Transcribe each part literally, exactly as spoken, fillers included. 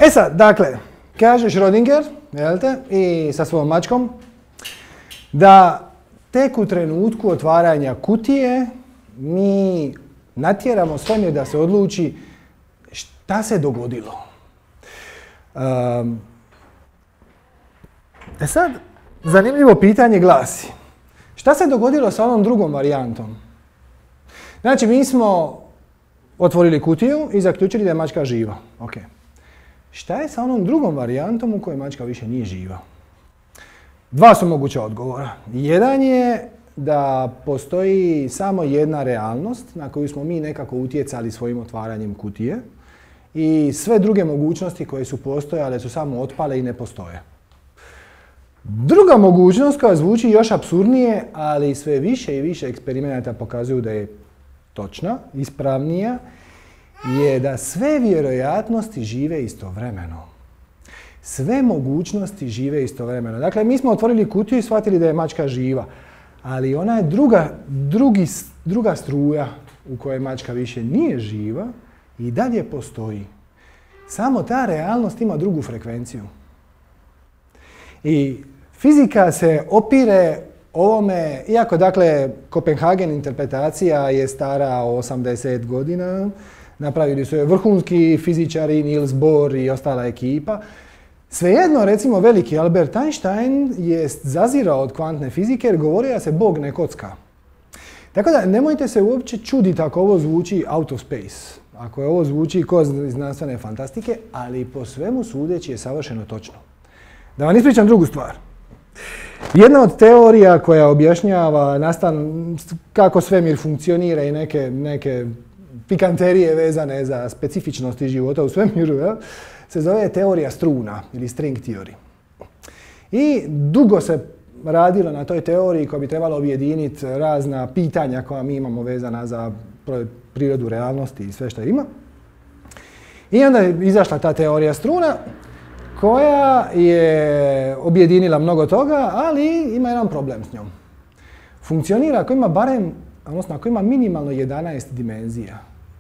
E sad, dakle, kaže Schrödinger, jel te, i sa svojom mačkom, da tek u trenutku otvaranja kutije mi natjeramo svemir da se odluči šta se dogodilo. Um, e sad, zanimljivo pitanje glasi, šta se dogodilo sa onom drugom varijantom? Znači, mi smo otvorili kutiju i zaključili da je mačka živa. Okay. Šta je sa onom drugom varijantom u kojoj mačka više nije živa? Dva su moguća odgovora. Jedan je da postoji samo jedna realnost na koju smo mi nekako utjecali svojim otvaranjem kutije i sve druge mogućnosti koje su postojale su samo otpale i ne postoje. Druga mogućnost koja zvuči još apsurdnije, ali sve više i više eksperimenata pokazuju da je točna, ispravnija, je da sve vjerojatnosti žive istovremeno. Sve mogućnosti žive istovremeno. Dakle, mi smo otvorili kutiju i shvatili da je mačka živa, ali ona je druga, drugi, druga struja u kojoj mačka više nije živa i dalje postoji. Samo ta realnost ima drugu frekvenciju. I fizika se opire ovome, iako dakle Kopenhagen interpretacija je stara osamdeset godina, napravili su je vrhunski fizičari, Niels Bohr i ostala ekipa. Svejedno, recimo, veliki Albert Einstein je zazirao od kvantne fizike jer govorio da se Bog ne kocka. Tako da nemojte se uopće čuditi ako ovo zvuči out of space, ako ovo zvuči ko iz znanstvene fantastike, ali po svemu sudeći je savršeno točno. Da vam ispričam drugu stvar. Jedna od teorija koja objašnjava nastan kako svemir funkcionira i neke, neke pikanterije vezane za specifičnosti života u svemiru, ja, se zove teorija struna ili string theory. I dugo se radilo na toj teoriji koja bi trebala objediniti razna pitanja koja mi imamo vezana za prirodu realnosti i sve što ima. I onda je izašla ta teorija struna koja je objedinila mnogo toga, ali ima jedan problem s njom. Funkcionira ako ima barem, odnosno ako ima minimalno jedanaest dimenzija.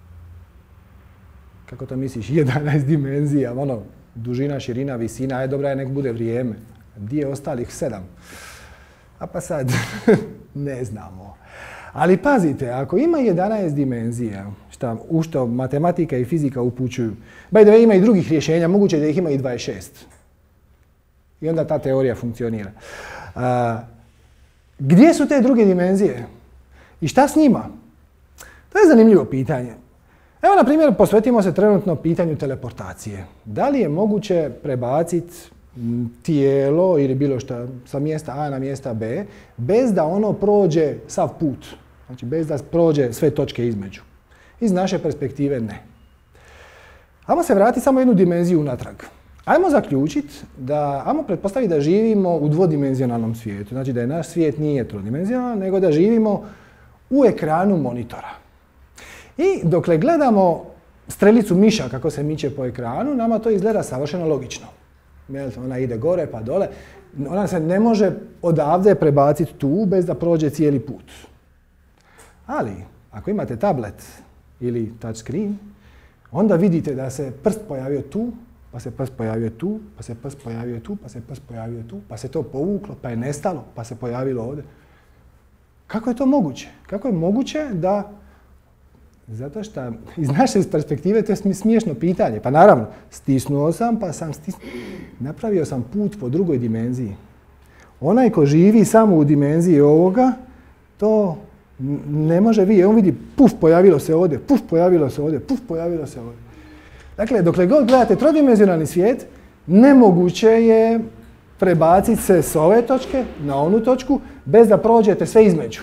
Kako to misliš, jedanaest dimenzija, ono, dužina, širina, visina, aj dobra je, nek bude vrijeme. Gdje je ostalih sedam? A pa sad, ne znamo. Ali pazite, ako ima jedanaest dimenzija, šta, u što matematika i fizika upućuju, by the way, ima i drugih rješenja, moguće da ih ima i dvadeset šest. I onda ta teorija funkcionira. A, gdje su te druge dimenzije? I šta s njima? To je zanimljivo pitanje. Evo, na primjer, posvetimo se trenutno pitanju teleportacije. Da li je moguće prebaciti tijelo ili bilo što sa mjesta A na mjesta B bez da ono prođe sav put? Znači, bez da prođe sve točke između. Iz naše perspektive ne. Ajmo se vratiti samo jednu dimenziju unatrag. Ajmo zaključiti da, ajmo pretpostaviti da živimo u dvodimenzionalnom svijetu. Znači da je naš svijet nije trodimenzionalan, nego da živimo u ekranu monitora. I dokle gledamo strelicu miša kako se miče po ekranu, nama to izgleda savršeno logično. Ona ide gore pa dole. Ona se ne može odavde prebaciti tu bez da prođe cijeli put. Ali, ako imate tablet ili touchscreen, onda vidite da se prst pojavio tu, pa se prst pojavio tu, pa se prst pojavio tu, pa se prst pojavio tu, pa se to povuklo, pa je nestalo, pa se pojavilo ovdje. Kako je to moguće? Kako je moguće da... Zato što iz naše perspektive to je smiješno pitanje. Pa naravno, stisnuo sam, pa sam stisnuo. Napravio sam put po drugoj dimenziji. Onaj ko živi samo u dimenziji ovoga, to ne može vidjeti. On vidi, puf, pojavilo se ovdje, puf, pojavilo se ovdje, puf, pojavilo se ovdje. Dakle, dokle god gledate trodimenzionalni svijet, nemoguće je prebaciti se s ove točke na onu točku bez da prođete sve između.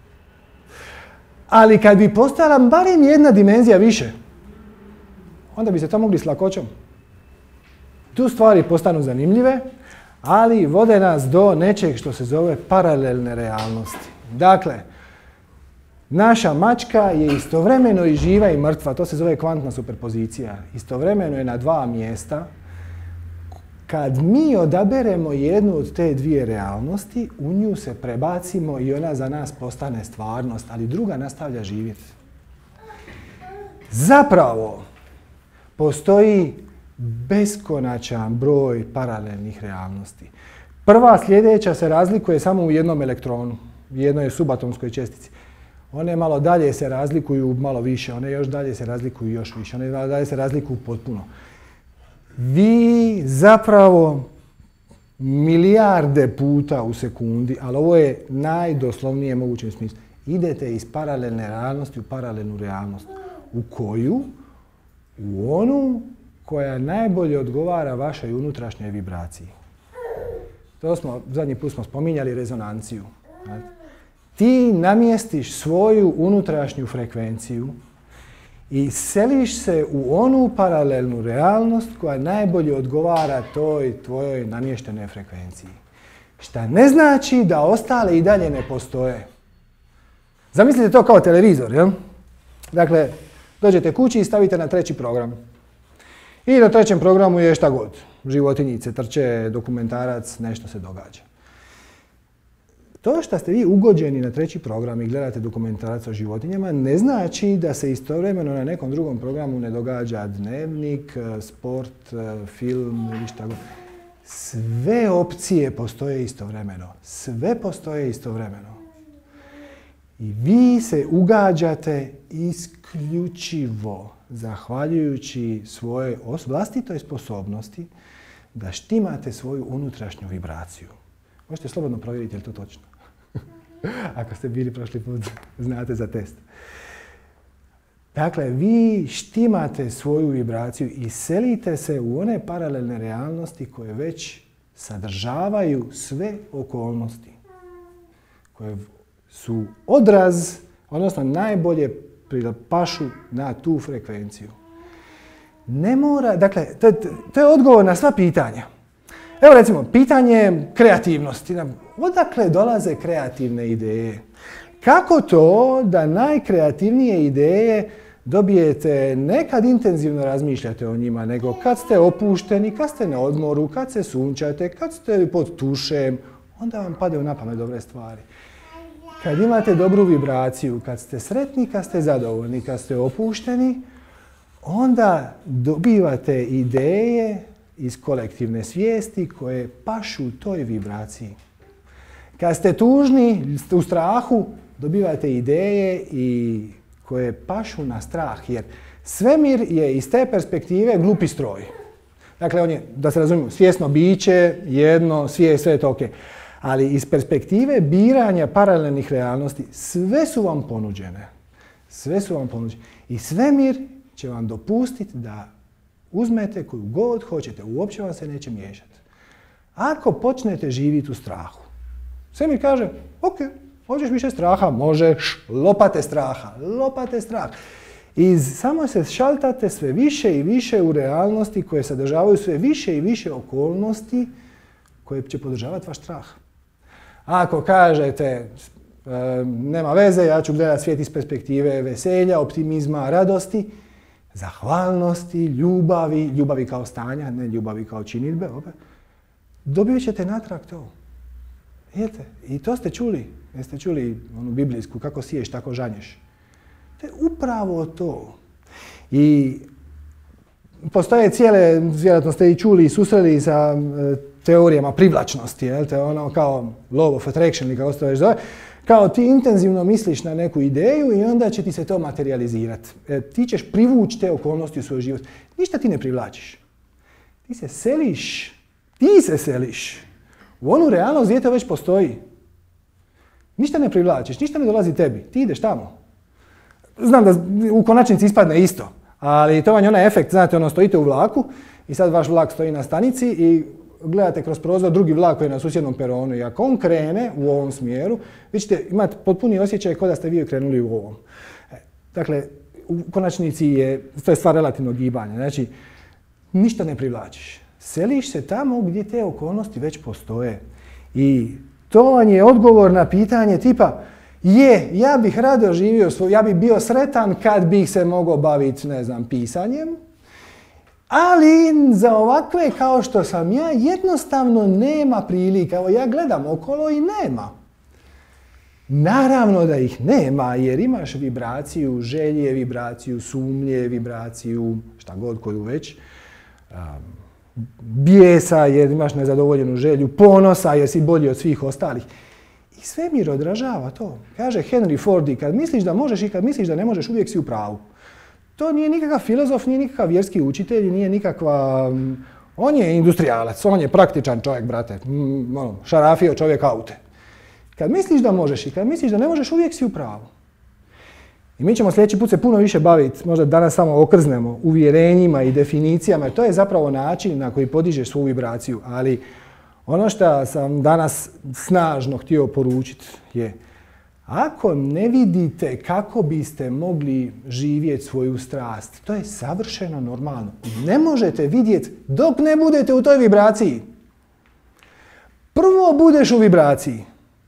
Ali kad bi postojala barem jedna dimenzija više, onda bi se to mogli s lakoćom. Tu stvari postanu zanimljive, ali vode nas do nečeg što se zove paralelne realnosti. Dakle, naša mačka je istovremeno i živa i mrtva, to se zove kvantna superpozicija. Istovremeno je na dva mjesta. Kad mi odaberemo jednu od te dvije realnosti, u nju se prebacimo i ona za nas postane stvarnost, ali druga nastavlja živjeti. Zapravo, postoji beskonačan broj paralelnih realnosti. Prva sljedeća se razlikuje samo u jednom elektronu, u jednoj subatomskoj čestici. One malo dalje se razlikuju malo više, one još dalje se razlikuju još više, one malo dalje se razlikuju potpuno. Vi zapravo milijarde puta u sekundi, ali ovo je najdoslovnije mogućem smislu, idete iz paralelne realnosti u paralelnu realnost. U koju? U onu koja najbolje odgovara vašoj unutrašnjoj vibraciji. To smo, zadnji put smo spominjali rezonanciju. Ti namjestiš svoju unutrašnju frekvenciju i seliš se u onu paralelnu realnost koja najbolje odgovara toj tvojoj namještenoj frekvenciji. Šta ne znači da ostale i dalje ne postoje. Zamislite to kao televizor, jel? Dakle, dođete kući i stavite na treći program. I na trećem programu je šta god. Životinjice, trče, dokumentarac, nešto se događa. To što ste vi ugođeni na treći program i gledate dokumentarac o životinjama ne znači da se istovremeno na nekom drugom programu ne događa dnevnik, sport, film ili šta god. Sve opcije postoje istovremeno. Sve postoje istovremeno. I vi se ugađate isključivo zahvaljujući svojoj vlastitoj sposobnosti da štimate svoju unutrašnju vibraciju. Možete slobodno provjeriti je li to točno. Ako ste bili prošli put, znate za test. Dakle, vi štimate svoju vibraciju i selite se u one paralelne realnosti koje već sadržavaju sve okolnosti. Koje su odraz, odnosno najbolje pašu na tu frekvenciju. Ne mora, dakle, to, to je odgovor na sva pitanja. Evo recimo, pitanje kreativnosti. Odakle dolaze kreativne ideje? Kako to da najkreativnije ideje dobijete ne kad intenzivno razmišljate o njima, nego kad ste opušteni, kad ste na odmoru, kad se sunčate, kad ste pod tušem, onda vam padaju na pamet dobre stvari. Kad imate dobru vibraciju, kad ste sretni, kad ste zadovoljni, kad ste opušteni, onda dobivate ideje iz kolektivne svijesti koje pašu toj vibraciji. Kad ste tužni, ste u strahu, dobivate ideje i koje pašu na strah, jer svemir je iz te perspektive glupi stroj. Dakle, on je, da se razumijemo, svjesno biće, jedno, sve, sve je to ok. Ali iz perspektive biranja paralelnih realnosti, sve su vam ponuđene. Sve su vam ponuđene. I svemir će vam dopustiti da uzmete koju god hoćete, uopće vam se neće miješati. Ako počnete živjeti u strahu, svemir kaže, ok, hoćeš više straha, možeš, lopate straha, lopate strah. I samo se šaltate sve više i više u realnosti koje sadržavaju sve više i više okolnosti koje će podržavati vaš strah. Ako kažete, nema veze, ja ću gledati svijet iz perspektive veselja, optimizma, radosti, zahvalnosti, ljubavi, ljubavi kao stanja, ne ljubavi kao činidbe, opet, dobit ćete natrag to. Vidite, i to ste čuli. Jeste čuli onu biblijsku, kako siješ, tako žanješ. To je upravo to. I postoje cijele, vjerojatno ste i čuli i susreli sa e, teorijama privlačnosti, jel te, ono kao law of attraction ili kako se to već zove. Kao ti intenzivno misliš na neku ideju i onda će ti se to materializirati. E, ti ćeš privući te okolnosti u svoj život. Ništa ti ne privlačiš. Ti se seliš. Ti se seliš. U onu realnost gdje to već postoji. Ništa ne privlačiš, ništa ne dolazi tebi. Ti ideš tamo. Znam da u konačnici ispadne isto, ali to vam je onaj efekt, znate, ono, stojite u vlaku i sad vaš vlak stoji na stanici i gledate kroz prozor drugi vlak koji je na susjednom peronu i ako on krene u ovom smjeru, vi ćete imati potpuni osjećaj kao da ste vi krenuli u ovom. Dakle, u konačnici je, to je stvar relativnog gibanja, znači, ništa ne privlačiš. Seliš se tamo gdje te okolnosti već postoje i to vam je odgovor na pitanje tipa je, ja bih rado živio svoj, ja bih bio sretan kad bih se mogao baviti, ne znam, pisanjem, ali za ovakve kao što sam ja jednostavno nema prilika. Evo ja gledam okolo i nema. Naravno da ih nema jer imaš vibraciju želje, vibraciju sumnje, vibraciju šta god koju već. bijesa jer imaš nezadovoljenu želju, ponosa jer si bolji od svih ostalih. I svemir odražava to. Kaže Henry Ford, kad misliš da možeš i kad misliš da ne možeš, uvijek si u pravu. To nije nikakav filozof, nije nikakav vjerski učitelj, nije nikakva... On je industrijalac, on je praktičan čovjek, brate. Šarafio čovjek aute. Kad misliš da možeš i kad misliš da ne možeš, uvijek si u pravu. I mi ćemo sljedeći put se puno više baviti, možda danas samo okrznemo, uvjerenjima i definicijama. To je zapravo način na koji podižeš svu vibraciju. Ali ono što sam danas snažno htio poručiti je, ako ne vidite kako biste mogli živjeti svoju strast, to je savršeno normalno. Ne možete vidjeti dok ne budete u toj vibraciji. Prvo budeš u vibraciji.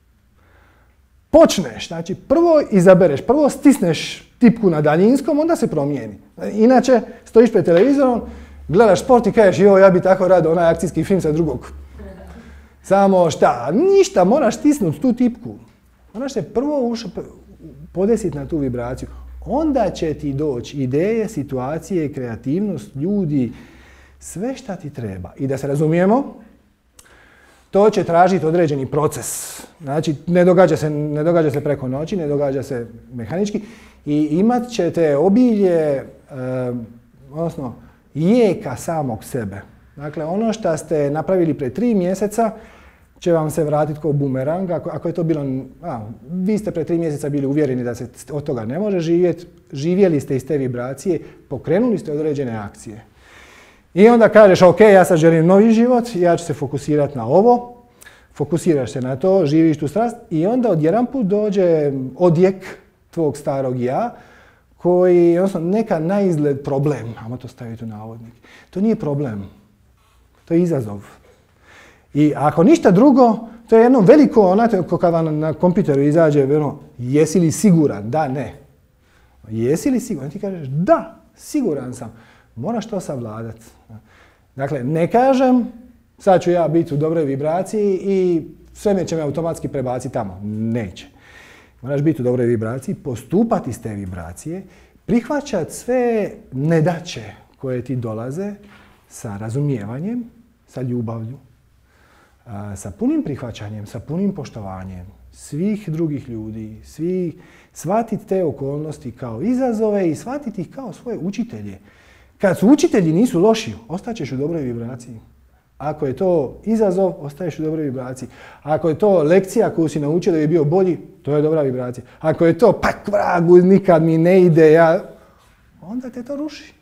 Počneš, znači prvo izabereš, prvo stisneš tipku na daljinskom, onda se promijeni. Inače, stojiš pred televizorom, gledaš sport i kažeš, joj, ja bi tako rado onaj akcijski film sa drugog. Samo šta? Ništa, moraš stisnuti tu tipku. Moraš se prvo podesiti na tu vibraciju. Onda će ti doći ideje, situacije, kreativnost, ljudi, sve šta ti treba. I da se razumijemo, to će tražiti određeni proces. Znači, ne događa se, ne događa se preko noći, ne događa se mehanički i imat ćete obilje, eh, odnosno jeka samog sebe. Dakle, ono što ste napravili prije tri mjeseca će vam se vratiti kao bumerang. Ako, ako je to bilo, a, vi ste prije tri mjeseca bili uvjereni da se od toga ne može živjeti, živjeli ste iz te vibracije, pokrenuli ste određene akcije. I onda kažeš, ok, ja sad želim novi život, ja ću se fokusirati na ovo, fokusiraš se na to, živiš tu strast i onda odjedanput dođe odjek tvog starog ja, koji, odnosno neka naizgled problem, ajmo to staviti u navodnik. To nije problem, to je izazov. I ako ništa drugo, to je jedno veliko, onako kao kad vam na kompjuteru izađe, ono, jesi li siguran? Da, ne. Jesi li siguran? Ti kažeš, da, siguran sam. Moraš to savladati. Dakle, ne kažem, sad ću ja biti u dobroj vibraciji i sve me će me automatski prebaciti tamo. Neće. Moraš biti u dobroj vibraciji, postupati iz te vibracije, prihvaćati sve nedaće koje ti dolaze sa razumijevanjem, sa ljubavlju, sa punim prihvaćanjem, sa punim poštovanjem svih drugih ljudi, svih, shvatiti te okolnosti kao izazove i shvatiti ih kao svoje učitelje. Kad su učitelji nisu loši, ostaćeš u dobroj vibraciji. Ako je to izazov, ostaješ u dobroj vibraciji. Ako je to lekcija koju si naučio da bi bio bolji, to je dobra vibracija. Ako je to, pak vragu, nikad mi ne ide, ja... onda te to ruši.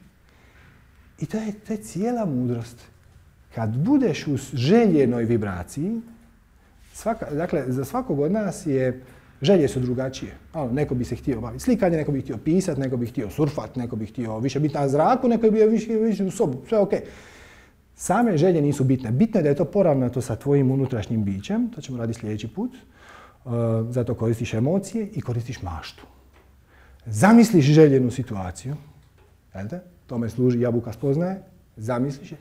I to je, to je cijela mudrost. Kad budeš u željenoj vibraciji, svaka, dakle, za svakog od nas je, želje su drugačije. Ono, neko bi se htio baviti slikanje, neko bi htio pisati, neko bi htio surfati, neko bi htio više biti na zraku, neko bi više, više u sobu, sve ok. Same želje nisu bitne. Bitno je da je to poravnato sa tvojim unutrašnjim bićem, to ćemo raditi sljedeći put. Uh, zato koristiš emocije i koristiš maštu. Zamisliš željenu situaciju, jelte? Tome služi jabuka spoznaje, zamisliš je.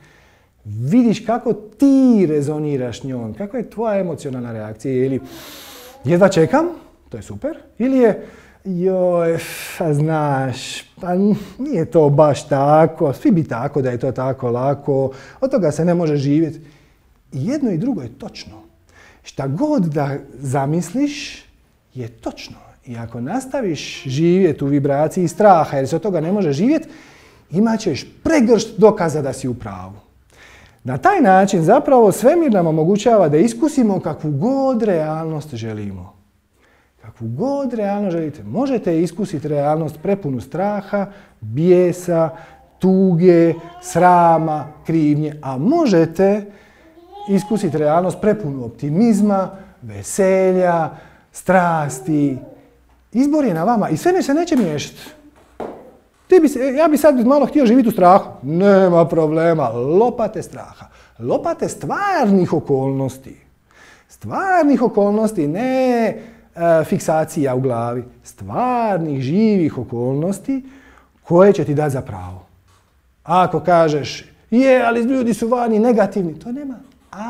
Vidiš kako ti rezoniraš njom, kakva je tvoja emocionalna reakcija, ili jedva čekam, to je super, ili je joj, pa znaš, pa nije to baš tako, svi bi tako da je to tako lako, od toga se ne može živjeti. I jedno i drugo je točno. Šta god da zamisliš je točno. I ako nastaviš živjeti u vibraciji straha jer se od toga ne može živjeti, imat ćeš pregršt dokaza da si u pravu. Na taj način zapravo svemir nam omogućava da iskusimo kakvu god realnost želimo. Kakvu god realnost želite. Možete iskusiti realnost prepunu straha, bijesa, tuge, srama, krivnje, a možete iskusiti realnost prepunu optimizma, veselja, strasti. Izbor je na vama i svemir se neće miješati. Ti bi se, ja bi sad malo htio živjeti u strahu. Nema problema. Lopate straha. Lopate stvarnih okolnosti. Stvarnih okolnosti, ne e, fiksacija u glavi. Stvarnih, živih okolnosti koje će ti dati za pravo. Ako kažeš, je, ali ljudi su vani negativni, to nema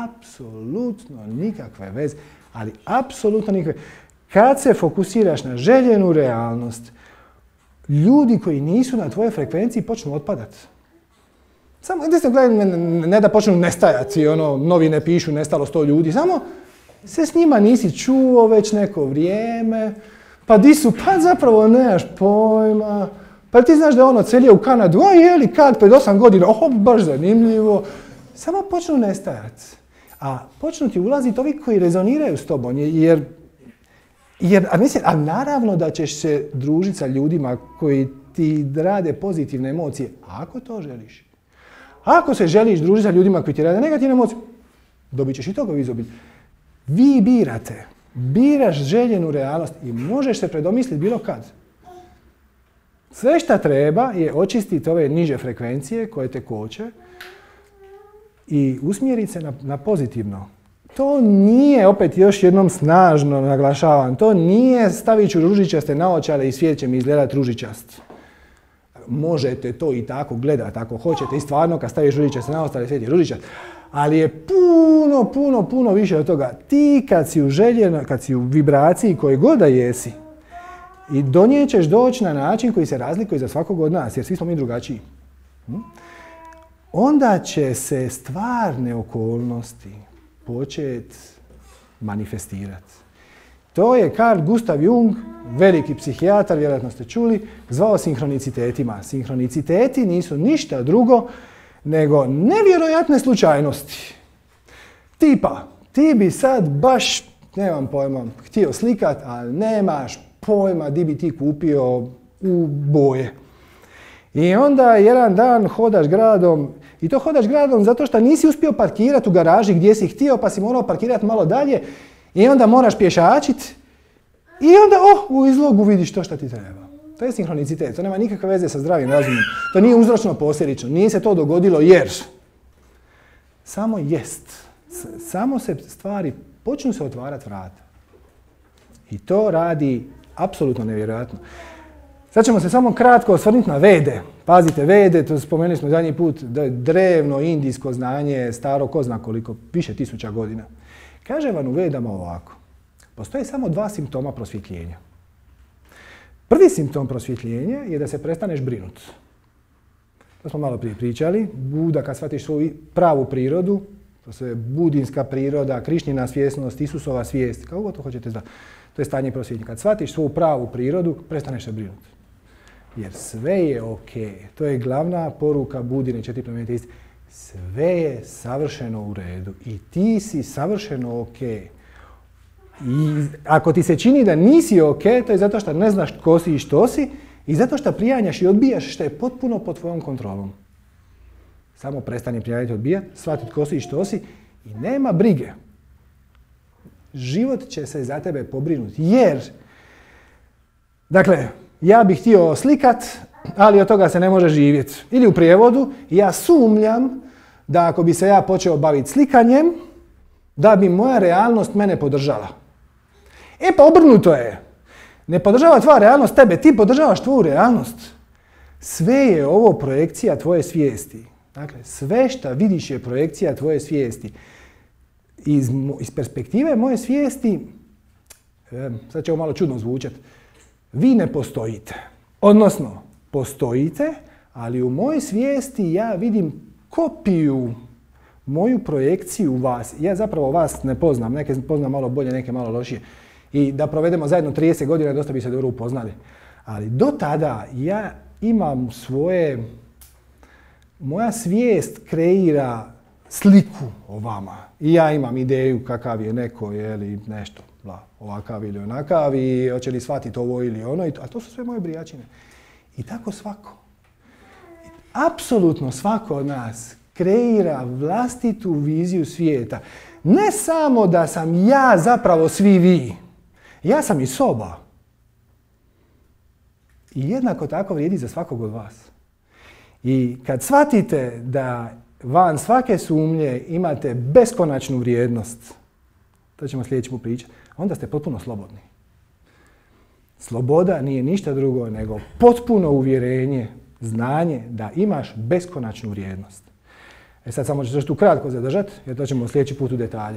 apsolutno nikakve veze. Ali apsolutno nikakve. Kad se fokusiraš na željenu realnost, ljudi koji nisu na tvojoj frekvenciji počnu otpadati. Samo, gledaj, ne da počnu nestajati, ono, novine pišu, nestalo sto ljudi, samo se s njima nisi čuo već neko vrijeme, pa di su, pa zapravo nemaš pojma, pa ti znaš da je ono celio u Kanadu, a je li kad, pred osam godina, oho, baš zanimljivo, samo počnu nestajati. A počnu ti ulaziti ovi koji rezoniraju s tobom, jer, jer a, mislim, a naravno da ćeš se družiti sa ljudima koji ti rade pozitivne emocije, ako to želiš. Ako se želiš družiti sa ljudima koji ti rade negativne emocije, dobit ćeš i toga u izobilju. Vi birate, biraš željenu realnost i možeš se predomisliti bilo kad. Sve što treba je očistiti ove niže frekvencije koje te koče i usmjeriti se na, na pozitivno. To nije, opet još jednom snažno naglašavam, to nije stavit ću ružičaste naočale i svijet će mi izgledati ružičast. Možete to i tako gledati ako hoćete i stvarno kad staviš ružičaste naočale svijet je ružičast. Ali je puno, puno, puno više od toga. Ti kad si u željeno, kad si u vibraciji koje god da jesi i do nje ćeš doći na način koji se razlikuje za svakog od nas, jer svi smo mi drugačiji. Onda će se stvarne okolnosti početi manifestirati. To je Carl Gustav Jung, veliki psihijatar, vjerojatno ste čuli, zvao sinhronicitetima. Sinhroniciteti nisu ništa drugo nego nevjerojatne slučajnosti. Tipa, ti bi sad baš, nemam pojma, htio slikat, ali nemaš pojma di bi ti kupio u boje. I onda jedan dan hodaš gradom, i to hodaš gradom zato što nisi uspio parkirati u garaži gdje si htio, pa si morao parkirati malo dalje, i onda moraš pješačiti, i onda, oh, u izlogu vidiš to što ti treba. To je sinhronicitet, to nema nikakve veze sa zdravim razumom. To nije uzročno posljedično, nije se to dogodilo jer. Samo jest. Samo se stvari počnu se otvarati vrata. I to radi apsolutno nevjerojatno. Sad ćemo se samo kratko osvrnuti na Vede. Pazite, Vede, to spomenuli smo zadnji put, da je drevno indijsko znanje, staro ko zna koliko, više tisuća godina. Kaže vam u Vedama ovako. Postoje samo dva simptoma prosvjetljenja. Prvi simptom prosvjetljenja je da se prestaneš brinuti. To smo malo prije pričali. Buda, kad shvatiš svoju pravu prirodu, to je budinska priroda, Krišnjina svjesnost, Isusova svijest, kako god to hoćete znati. To je stanje prosvjetljenja. Kad shvatiš svoju pravu prirodu, prestaneš se brinuti. Jer sve je ok. To je glavna poruka Budine četiri plemenite istine. Sve je savršeno u redu i ti si savršeno ok. I ako ti se čini da nisi ok, to je zato što ne znaš tko si i što si i zato što prijanjaš i odbijaš što je potpuno pod tvojom kontrolom. Samo prestani prijanjati i odbijati, shvatiti tko si i što si i nema brige. Život će se za tebe pobrinuti jer, dakle, ja bih htio slikat, ali od toga se ne može živjeti. Ili u prijevodu, ja sumnjam da ako bi se ja počeo baviti slikanjem, da bi moja realnost mene podržala. E pa obrnuto je. Ne podržava tvoja realnost tebe, ti podržavaš tvoju realnost. Sve je ovo projekcija tvoje svijesti. Dakle, sve što vidiš je projekcija tvoje svijesti. Iz, iz perspektive moje svijesti, e, sad će ovo malo čudno zvučati, vi ne postojite. Odnosno, postojite, ali u mojoj svijesti ja vidim kopiju, moju projekciju vas. Ja zapravo vas ne poznam, neke poznam malo bolje, neke malo lošije. I da provedemo zajedno trideset godina, dosta bi se dobro upoznali. Ali do tada ja imam svoje, moja svijest kreira sliku o vama. I ja imam ideju kakav je neko ili nešto, bla, ovakav ili onakav i hoće li shvatiti ovo ili ono. A to su sve moje brijačine. I tako svako. Apsolutno svako od nas kreira vlastitu viziju svijeta. Ne samo da sam ja zapravo svi vi. Ja sam i soba. I jednako tako vrijedi za svakog od vas. I kad shvatite da van svake sumnje imate beskonačnu vrijednost, to ćemo sljedeći put pričati, onda ste potpuno slobodni. Sloboda nije ništa drugo nego potpuno uvjerenje, znanje da imaš beskonačnu vrijednost. E sad samo ću se tu kratko zadržati, jer to ćemo sljedeći put u detalje.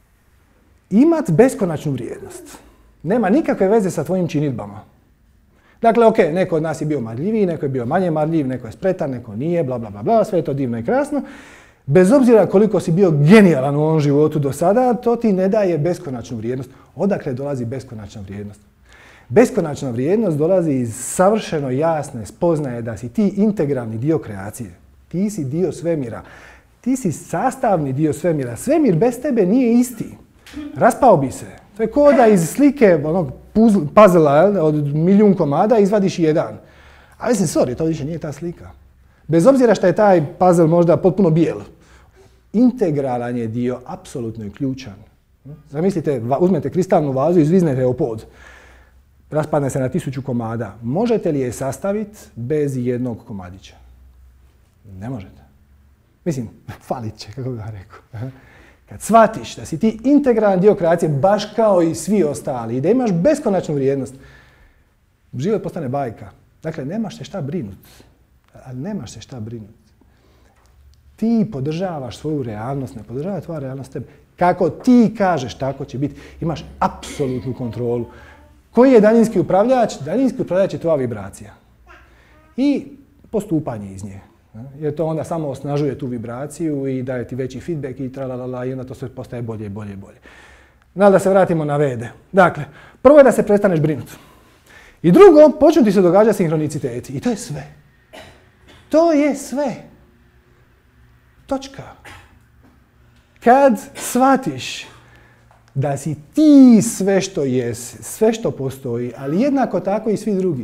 Imat beskonačnu vrijednost nema nikakve veze sa tvojim činidbama. Dakle, ok, neko od nas je bio marljiviji, neko je bio manje marljiv, neko je spretan, neko nije, bla, bla, bla, bla, sve je to divno i krasno. Bez obzira koliko si bio genijalan u ovom životu do sada, to ti ne daje beskonačnu vrijednost. Odakle dolazi beskonačna vrijednost? Beskonačna vrijednost dolazi iz savršeno jasne spoznaje da si ti integralni dio kreacije. Ti si dio svemira. Ti si sastavni dio svemira. Svemir bez tebe nije isti. Raspao bi se. To je kao da iz slike onog puzzla od milijun komada izvadiš jedan. A mislim, sorry, to više nije ta slika. Bez obzira što je taj puzzle možda potpuno bijel. Integralan je dio, apsolutno je ključan. Zamislite, uzmete kristalnu vazu i izviznete je pod. Raspadne se na tisuću komada. Možete li je sastaviti bez jednog komadića? Ne možete. Mislim, falit će, kako bih rekao. Kad shvatiš da si ti integralan dio kreacije, baš kao i svi ostali, i da imaš beskonačnu vrijednost, život postane bajka. Dakle, nemaš se šta brinuti. Ali nemaš se šta brinuti. Ti podržavaš svoju realnost, ne podržava tvoja realnost tebe. Kako ti kažeš, tako će biti. Imaš apsolutnu kontrolu. Koji je daljinski upravljač? Daljinski upravljač je tvoja vibracija. I postupanje iz nje. Jer to onda samo osnažuje tu vibraciju i daje ti veći feedback i tralalala i onda to sve postaje bolje i bolje i bolje. Da se vratimo na vede. Dakle, prvo je da se prestaneš brinuti. I drugo, počnu ti se događati sinhroniciteti. I to je sve. To je sve. Točka. Kad shvatiš da si ti sve što jesi, sve što postoji, ali jednako tako i svi drugi.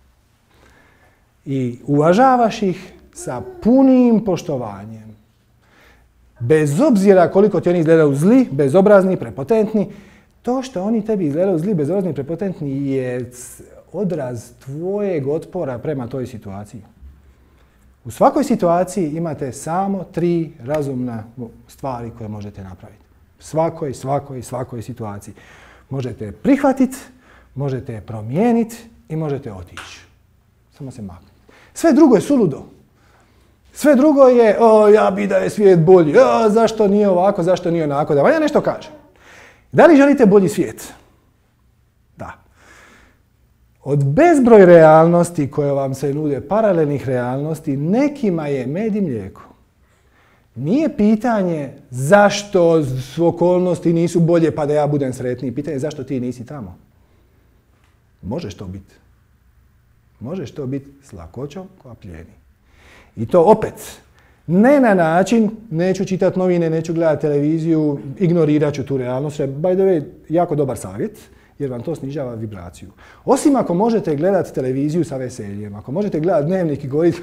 I uvažavaš ih sa punim poštovanjem. Bez obzira koliko ti oni izgledaju zli, bezobrazni, prepotentni, to što oni tebi izgledaju zli, bezobrazni, prepotentni je odraz tvojeg otpora prema toj situaciji. U svakoj situaciji imate samo tri razumna stvari koje možete napraviti. Svakoj, svakoj, svakoj situaciji. Možete prihvatiti, možete promijeniti i možete otići. Samo se maknuti. Sve drugo je suludo. Sve drugo je, o, ja bi da je svijet bolji, o, zašto nije ovako, zašto nije onako, da vam ja nešto kažem. Da li želite bolji svijet? Da. Od bezbroj realnosti koje vam se nude, paralelnih realnosti, nekima je med i mlijeko. Nije pitanje zašto okolnosti nisu bolje pa da ja budem sretniji. Pitanje je zašto ti nisi tamo. Možeš to biti. Možeš to biti s lakoćom koja plijeni. I to opet, ne na način, neću čitati novine, neću gledati televiziju, ignorirat ću tu realnost. By the way, jako dobar savjet, jer vam to snižava vibraciju. Osim ako možete gledati televiziju sa veseljem, ako možete gledati dnevnik i govoriti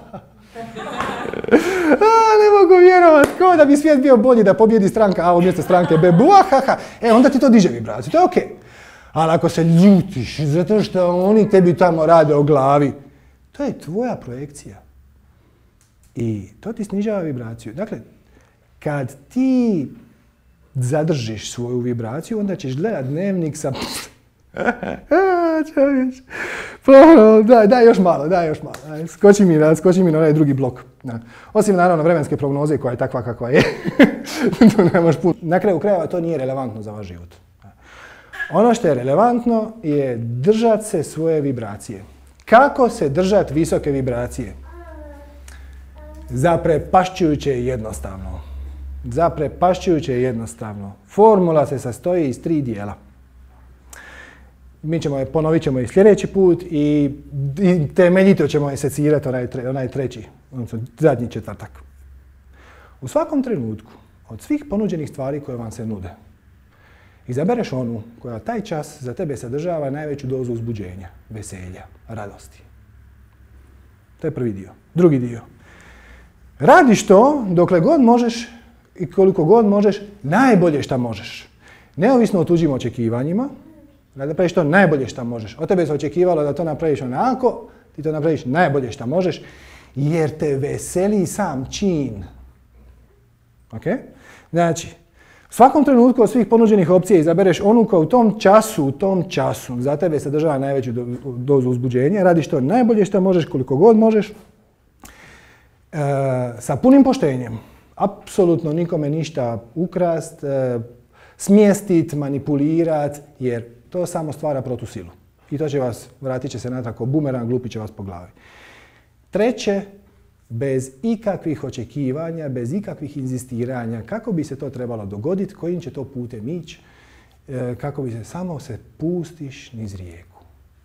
ne mogu vjerovati, kao da bi svijet bio bolji da pobjedi stranka A umjesto stranke B, buahaha, e onda ti to diže vibraciju, to je okej. Okay. Ali ako se ljutiš zato što oni tebi tamo rade o glavi, to je tvoja projekcija. I to ti snižava vibraciju. Dakle, kad ti zadržiš svoju vibraciju, onda ćeš gledat dnevnik sa... daj, daj još malo, daj još malo. Daj, skoči, mi, skoči mi na onaj drugi blok. Da. Osim naravno vremenske prognoze koja je takva kakva je. To ne možeš puno. Na kraju krajeva to nije relevantno za vaš život. Ono što je relevantno je držati se svoje vibracije. Kako se držati visoke vibracije? Zaprepašćujuće je jednostavno. Zaprepašćujuće je jednostavno. Formula se sastoji iz tri dijela. Mi ćemo je, ponovit ćemo je sljedeći put i, i temeljito ćemo je secirati onaj, tre, onaj treći, odnosno zadnji četvrtak. U svakom trenutku, od svih ponuđenih stvari koje vam se nude, izabereš onu koja taj čas za tebe sadržava najveću dozu uzbuđenja, veselja, radosti. To je prvi dio. Drugi dio. Radiš to dokle god možeš i koliko god možeš, najbolje šta možeš. Neovisno o tuđim očekivanjima, da napraviš to najbolje šta možeš. Od tebe se očekivalo da to napraviš onako, ti to napraviš najbolje šta možeš, jer te veseli sam čin. Ok? Znači, u svakom trenutku od svih ponuđenih opcija izabereš onu koja u tom času, u tom času za tebe sadržava najveću dozu uzbuđenja, radiš to najbolje šta možeš, koliko god možeš, e, sa punim poštenjem. Apsolutno nikome ništa ukrast, e, smjestit, manipulirat, jer to samo stvara protusilu. i to će vas, vratit će se natrag ko bumerang, glupi će vas po glavi. Treće, bez ikakvih očekivanja, bez ikakvih inzistiranja, kako bi se to trebalo dogoditi, kojim će to putem ići, kako bi se samo se pustiš niz rijeku.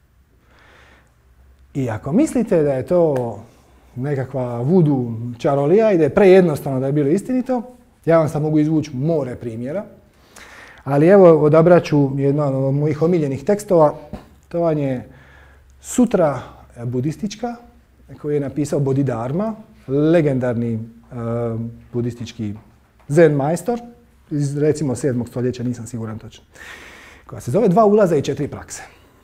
I ako mislite da je to nekakva vudu čarolija i da je prejednostavno da je bilo istinito, ja vam sad mogu izvući more primjera. Ali evo, odabrat ću jedno od mojih omiljenih tekstova. To vam je sutra budistička, koju je napisao Bodhidharma, legendarni uh, budistički zen majstor iz recimo sedmog stoljeća, nisam siguran točno, koja se zove Dva ulaza i četiri prakse.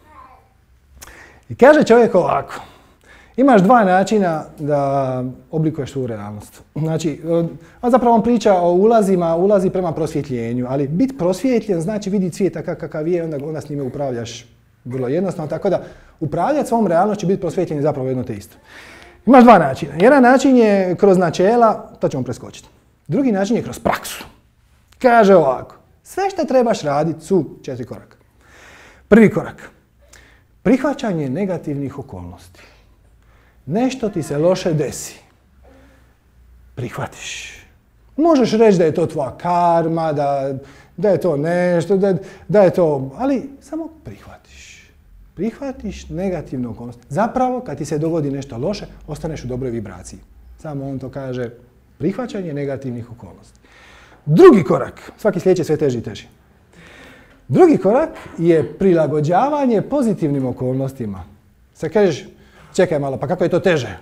I kaže čovjek ovako, imaš dva načina da oblikuješ svoju realnost. Znači, on zapravo on priča o ulazima, ulazi prema prosvjetljenju, ali biti prosvjetljen znači vidjeti svijet takav kakav je, onda, onda s njime upravljaš vrlo jednostavno, tako da upravljati svom realnošću, biti prosvjetljen je zapravo jedno te isto. Imaš dva načina. Jedan način je kroz načela, to ćemo preskočiti. Drugi način je kroz praksu. Kaže ovako, sve što trebaš raditi su četiri koraka. Prvi korak, prihvaćanje negativnih okolnosti. Nešto ti se loše desi. Prihvatiš. Možeš reći da je to tvoja karma, da, da je to nešto, da, da je to, ali samo prihvatiš. Prihvatiš negativnu okolnost. Zapravo, kad ti se dogodi nešto loše, ostaneš u dobroj vibraciji. Samo on to kaže, prihvaćanje negativnih okolnosti. Drugi korak, svaki sljedeći sve teži i teži. Drugi korak je prilagođavanje pozitivnim okolnostima. Sad kažeš, čekaj malo, pa kako je to teže?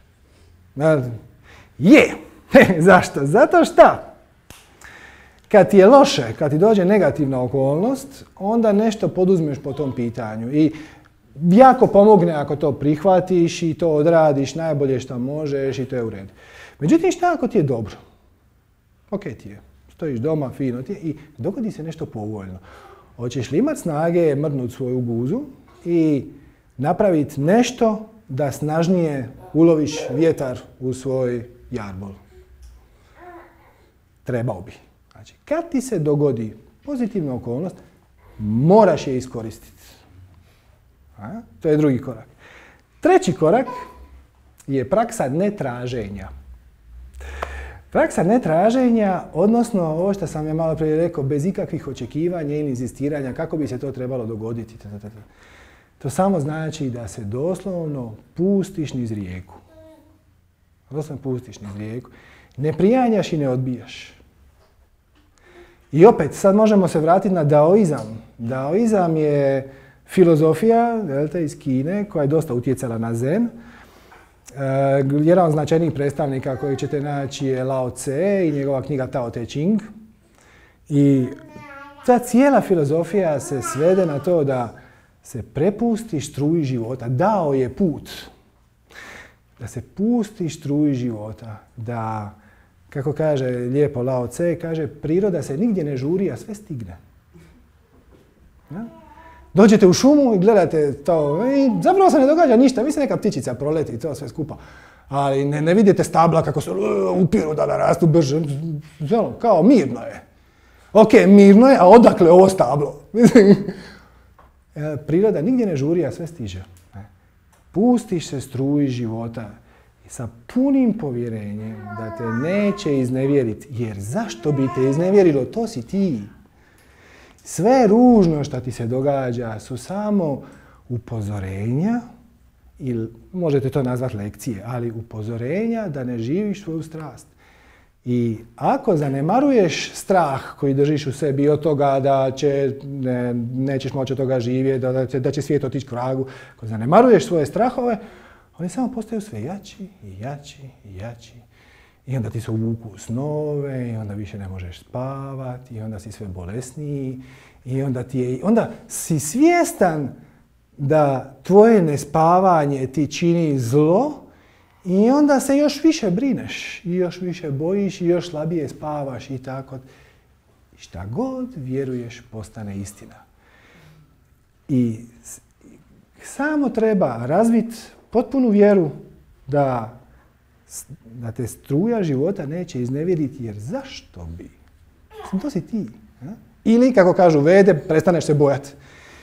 Je! Zašto? Zato šta? Kad ti je loše, kad ti dođe negativna okolnost, onda nešto poduzmeš po tom pitanju. I jako pomogne ako to prihvatiš i to odradiš najbolje što možeš i to je u redu. Međutim, šta ako ti je dobro? Ok ti je. Stojiš doma, fino ti je i dogodi se nešto povoljno. Hoćeš li imati snage mrdnuti svoju guzu i napraviti nešto da snažnije uloviš vjetar u svoj jarbol? Trebao bi. Znači, kad ti se dogodi pozitivna okolnost, moraš je iskoristiti. A? To je drugi korak. Treći korak je praksa netraženja. Praksa netraženja, odnosno ovo što sam ja malo prije rekao, bez ikakvih očekivanja ili inzistiranja, kako bi se to trebalo dogoditi. To samo znači da se doslovno pustiš niz rijeku. Doslovno pustiš niz rijeku. Ne prijanjaš i ne odbijaš. I opet, sad možemo se vratiti na daoizam. Daoizam je filozofija iz Kine koja je dosta utjecala na zen. Uh, jedan od značajnijih predstavnika koji ćete naći je Lao Tse i njegova knjiga Tao Te Ching. I ta cijela filozofija se svede na to da se prepustiš struji života. Dao je put. Da se pustiš struji života. Da, kako kaže lijepo Lao Tse, kaže priroda se nigdje ne žuri, a sve stigne. Ja? Dođete u šumu i gledate to i zapravo se ne događa ništa. Vi se neka ptičica proleti i to sve skupa. Ali ne, ne vidite stabla kako se upiru da narastu brže. Kao mirno je. Ok, mirno je, a odakle ovo stablo? Priroda nigdje ne žuri, a sve stiže. Pustiš se struji života i sa punim povjerenjem da te neće iznevjeriti. Jer zašto bi te iznevjerilo? To si ti. Sve ružno što ti se događa su samo upozorenja, ili možete to nazvati lekcije, ali upozorenja da ne živiš svoju strast. I ako zanemaruješ strah koji držiš u sebi od toga da će, ne, nećeš moći od toga živjeti, da, da, će, da će svijet otići k vragu, ako zanemaruješ svoje strahove, oni samo postaju sve jači i jači i jači. I onda ti se uvuku u snove i onda više ne možeš spavati i onda si sve bolesniji i onda, ti je, onda si svjestan da tvoje nespavanje ti čini zlo i onda se još više brineš i još više bojiš i još slabije spavaš i tako. Šta god vjeruješ postane istina. I samo treba razviti potpunu vjeru da da te struja života neće iznevjeriti, jer zašto bi? To si ti. Ja? Ili, kako kažu Vede, prestaneš se bojati.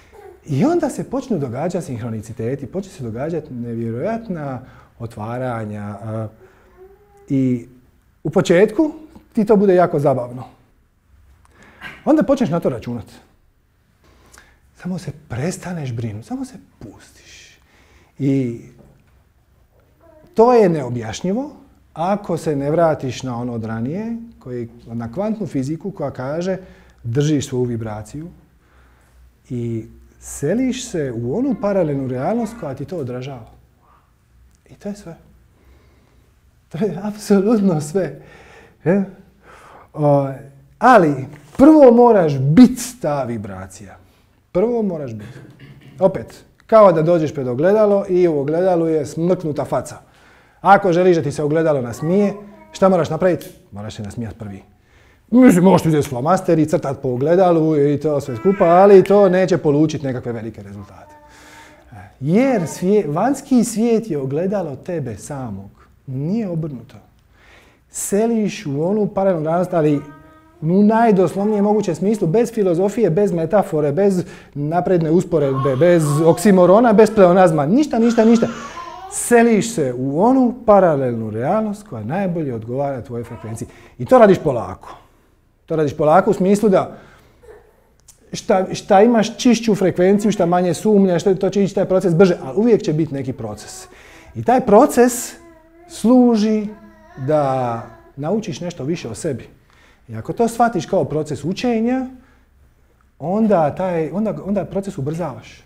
I onda se počnu događati sinhroniciteti, počne se događati nevjerojatna otvaranja. I u početku ti to bude jako zabavno. Onda počneš na to računati. Samo se prestaneš brinuti, samo se pustiš. I to je neobjašnjivo ako se ne vratiš na ono od ranije, koji, na kvantnu fiziku koja kaže držiš svoju vibraciju i seliš se u onu paralelnu realnost koja ti to odražava. I to je sve. To je apsolutno sve. E? O, ali prvo moraš biti ta vibracija. Prvo moraš biti. Opet, kao da dođeš pred ogledalo i u ogledalu je smrknuta faca. Ako želiš da ti se ogledalo nasmije, šta moraš napraviti? Moraš se nasmijati prvi. Mislim, možeš uzeti flomaster i crtati po ogledalu i to sve skupa, ali to neće polučiti nekakve velike rezultate. Jer svije, vanjski svijet je ogledalo tebe samog. Nije obrnuto. Seliš u onu paralelnu realnost, ali u najdoslovnijem mogućem smislu, bez filozofije, bez metafore, bez napredne usporedbe, bez oksimorona, bez pleonazma. Ništa, ništa, ništa. Seliš se u onu paralelnu realnost koja najbolje odgovara tvojoj frekvenciji. I to radiš polako. To radiš polako u smislu da šta, šta imaš čišću frekvenciju, šta manje sumnjaš, to će ići taj proces brže, ali uvijek će biti neki proces. I taj proces služi da naučiš nešto više o sebi. I ako to shvatiš kao proces učenja, onda, taj, onda, onda proces ubrzavaš.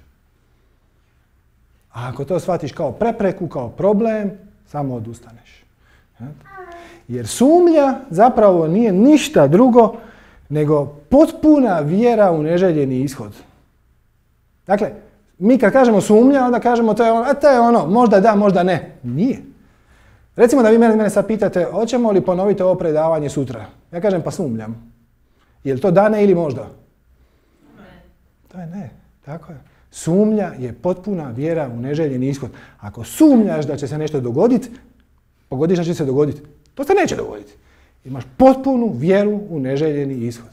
A ako to shvatiš kao prepreku, kao problem, samo odustaneš. Jer sumnja zapravo nije ništa drugo nego potpuna vjera u neželjeni ishod. Dakle, mi kad kažemo sumnja, onda kažemo to je ono, a to je ono, možda da, možda ne. Nije. Recimo da vi mene, mene sad pitate, hoćemo li ponoviti ovo predavanje sutra? Ja kažem, pa sumnjam. Je li to da, ne ili možda? Ne. To je ne, tako je. Sumnja je potpuna vjera u neželjeni ishod. Ako sumnjaš da će se nešto dogoditi, pogodiš da će se dogoditi. To se neće dogoditi. Imaš potpunu vjeru u neželjeni ishod.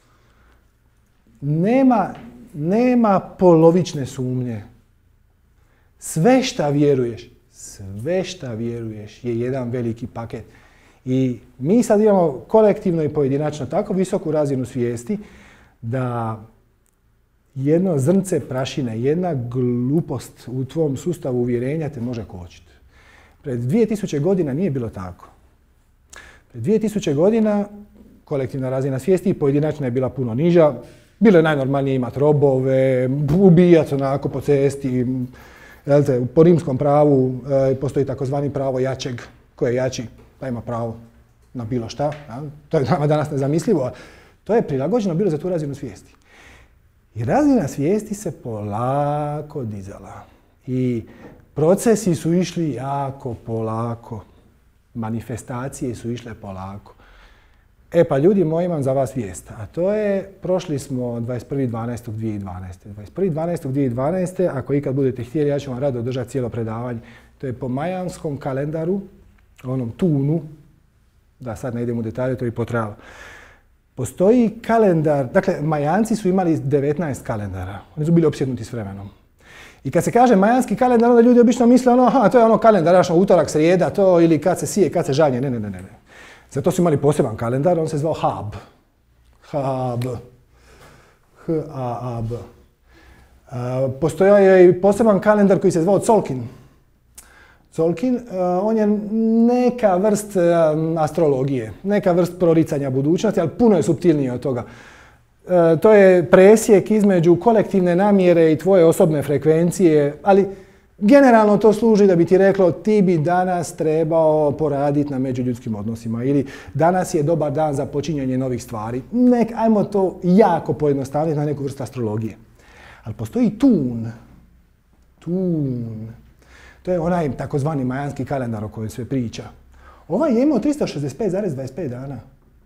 Nema, nema polovične sumnje. Sve šta vjeruješ, sve šta vjeruješ je jedan veliki paket. I mi sad imamo kolektivno i pojedinačno tako visoku razinu svijesti da jedno zrnce prašine, jedna glupost u tvom sustavu uvjerenja te može kočiti. Pred dvije tisuće godina nije bilo tako. Pred dvije tisuće godina kolektivna razina svijesti i pojedinačna je bila puno niža. Bilo je najnormalnije imati robove, ubijati onako po cesti. Jelte, po rimskom pravu e, postoji takozvani pravo jačeg. Ko je jači, pa ima pravo na bilo šta. Ja? To je nama danas nezamislivo. To je prilagođeno bilo za tu razinu svijesti. I razina svijesti se polako dizala. I procesi su išli jako polako. Manifestacije su išle polako. E pa ljudi moji, imam za vas vijest. A to je, prošli smo dvadeset prvi dvanaesti dvije tisuće dvanaeste. dvadeset prvi dvanaesti dvije tisuće dvanaeste, ako ikad budete htjeli, ja ću vam rado održati cijelo predavanje. To je po majanskom kalendaru, onom tunu, da sad ne idem u detalje, to je potrajalo. Postoji kalendar, dakle, Majanci su imali devetnaest kalendara. Oni su bili opsjednuti s vremenom. I kad se kaže majanski kalendar, onda ljudi obično misle ono, aha, to je ono kalendar, znaš, utorak, srijeda, to, ili kad se sije, kad se žanje. Ne, ne, ne, ne. Zato su imali poseban kalendar, on se zvao Hab. Hab. H A A B. Postojao je i poseban kalendar koji se zvao Colkin. Colkin, on je neka vrst astrologije, neka vrst proricanja budućnosti, ali puno je suptilnije od toga. To je presjek između kolektivne namjere i tvoje osobne frekvencije, ali generalno to služi da bi ti reklo ti bi danas trebao poraditi na međuljudskim odnosima ili danas je dobar dan za počinjanje novih stvari. Nek, ajmo to jako pojednostaviti na neku vrstu astrologije. Ali postoji tun. Tun. To je onaj takozvani majanski kalendar o kojem sve priča. Ovaj je imao trista šezdeset pet zarez dvadeset pet dana.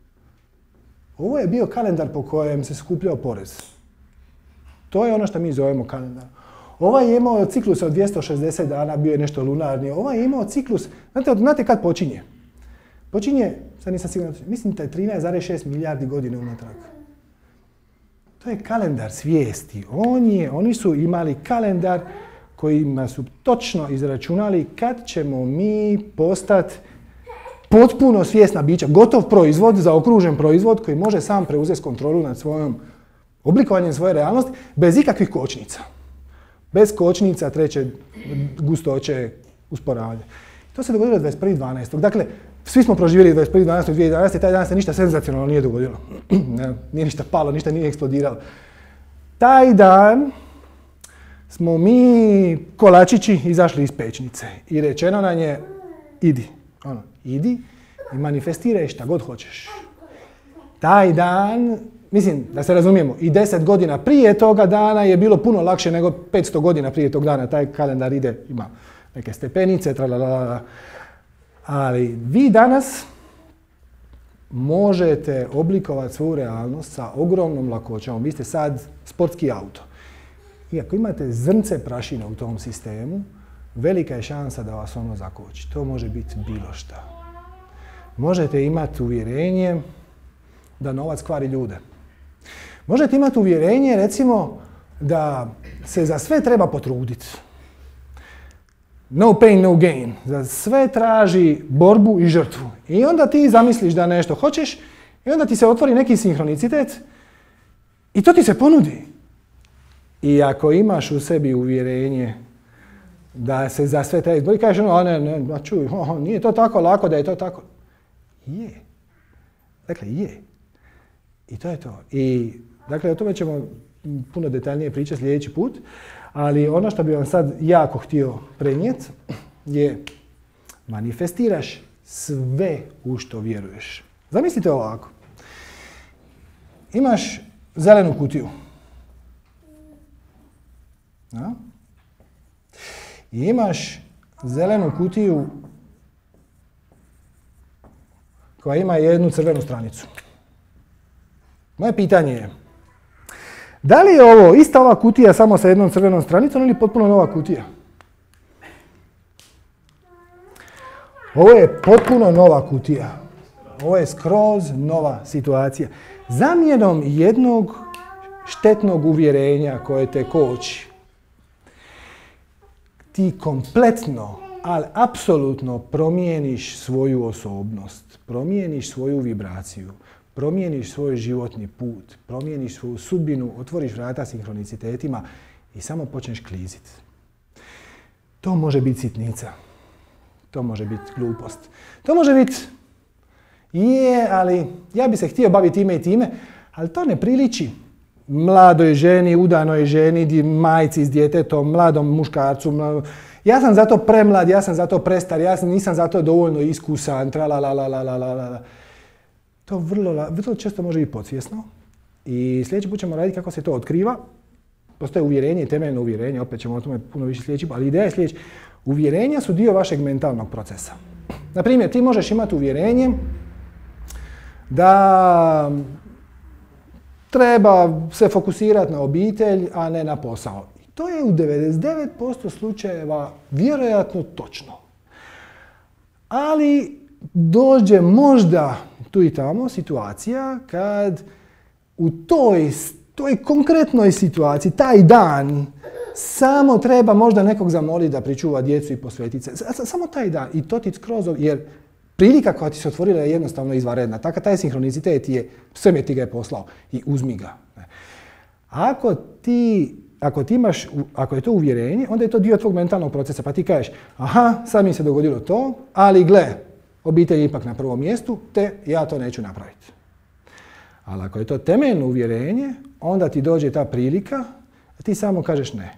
Ovo je bio kalendar po kojem se skupljao porez. To je ono što mi zovemo kalendar. Ovaj je imao ciklus od dvjesto šezdeset dana, bio je nešto lunarni. Ovaj je imao ciklus, znate, znate kad počinje? Počinje, sad nisam siguran, mislim da je trinaest zarez šest milijardi godine unatrag. To je kalendar svijesti. On je, oni su imali kalendar kojima su točno izračunali kad ćemo mi postati potpuno svjesna bića, gotov proizvod, zaokružen proizvod koji može sam preuzeti kontrolu nad svojom oblikovanjem svoje realnosti bez ikakvih kočnica. Bez kočnica treće gustoće usporavanja. To se dogodilo dvadeset prvi dvanaesti. Dakle, svi smo proživjeli dvadeset prvi dvanaesti dvije tisuće jedanaeste. Taj dan se ništa senzacionalno nije dogodilo. Nije ništa palo, ništa nije eksplodiralo. Taj dan smo mi kolačići izašli iz pečnice i rečeno nam je idi. Ono, idi i manifestiraj šta god hoćeš. Taj dan, mislim, da se razumijemo, i deset godina prije toga dana je bilo puno lakše nego petsto godina prije tog dana. Taj kalendar ide, ima neke stepenice, tralalala. Ali vi danas možete oblikovati svoju realnost sa ogromnom lakoćom. Vi ste sad sportski auto. I ako imate zrnce prašine u tom sistemu, velika je šansa da vas ono zakoči. To može biti bilo šta. Možete imati uvjerenje da novac kvari ljude. Možete imati uvjerenje, recimo, da se za sve treba potruditi. No pain, no gain. Za sve traži borbu i žrtvu. I onda ti zamisliš da nešto hoćeš i onda ti se otvori neki sinhronicitet i to ti se ponudi. I ako imaš u sebi uvjerenje da se za sve treba izboriti, kažeš ono, a ne, ne, a čuj, oh, nije to tako lako da je to tako. Je. Dakle, je. I to je to. I, dakle, o tome ćemo puno detaljnije pričati sljedeći put, ali ono što bi vam sad jako htio prenijeti je manifestiraš sve u što vjeruješ. Zamislite ovako. Imaš zelenu kutiju. Ja? I imaš zelenu kutiju koja ima jednu crvenu stranicu. Moje pitanje je, da li je ovo ista ova kutija samo sa jednom crvenom stranicom ili potpuno nova kutija? Ovo je potpuno nova kutija. Ovo je skroz nova situacija. Zamjenom jednog štetnog uvjerenja koje te koči, ti kompletno, ali apsolutno promijeniš svoju osobnost, promijeniš svoju vibraciju, promijeniš svoj životni put, promijeniš svoju sudbinu, otvoriš vrata sinhronicitetima i samo počneš kliziti. To može biti sitnica. To može biti glupost. To može biti, je, ali ja bi se htio baviti time i time, ali to ne priliči mladoj ženi, udanoj ženi, majci s djetetom, mladom muškarcu. Mladom. Ja sam zato premlad, ja sam zato prestar, ja sam, nisam zato dovoljno iskusan, tralalalalalalala. To vrlo, vrlo često može biti podsvjesno. I sljedeći put ćemo raditi kako se to otkriva. Postoje uvjerenje i temeljno uvjerenje, opet ćemo o tome puno više sljedeći put, ali ideja je sljedeća. Uvjerenja su dio vašeg mentalnog procesa. Na primjer, ti možeš imati uvjerenje da treba se fokusirati na obitelj, a ne na posao. I to je u devedeset devet posto slučajeva vjerojatno točno. Ali dođe možda tu i tamo situacija kad u toj, toj konkretnoj situaciji, taj dan, samo treba možda nekog zamoliti da pričuva djecu i posvetiti se. Samo taj dan. I to ti skroz, jer prilika koja ti se otvorila je jednostavno izvanredna. Takav taj sinhronicitet je, sve ti ga je poslao i uzmi ga. Ako ti, ako ti imaš, ako je to uvjerenje, onda je to dio tvog mentalnog procesa. Pa ti kažeš, aha, sad mi se dogodilo to, ali gle, obitelj je ipak na prvom mjestu, te ja to neću napraviti. Ali ako je to temeljno uvjerenje, onda ti dođe ta prilika, a ti samo kažeš ne.